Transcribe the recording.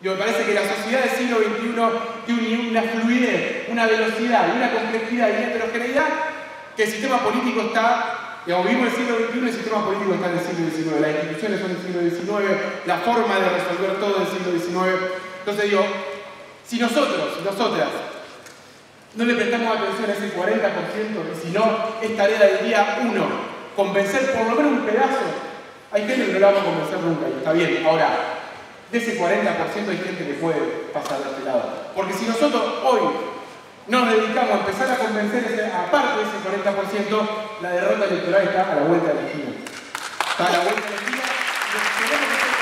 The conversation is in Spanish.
Me parece que la sociedad del siglo XXI tiene una fluidez, una velocidad y una complejidad y una heterogeneidad que el sistema político está, vivimos en el siglo XXI y el sistema político está en el siglo XIX. Las instituciones son del siglo XIX, la forma de resolver todo del siglo XIX. Entonces digo, si nosotros, nosotras, no le prestamos atención a ese 40%, y si no, es tarea del día 1, convencer por lo menos un pedazo. Hay gente que no la vamos a convencer nunca, y está bien. Ahora, de ese 40% hay gente que puede pasar de este lado. Porque si nosotros hoy nos dedicamos a empezar a convencer, aparte de ese 40%, la derrota electoral está a la vuelta de la esquina. Está a la vuelta de la esquina.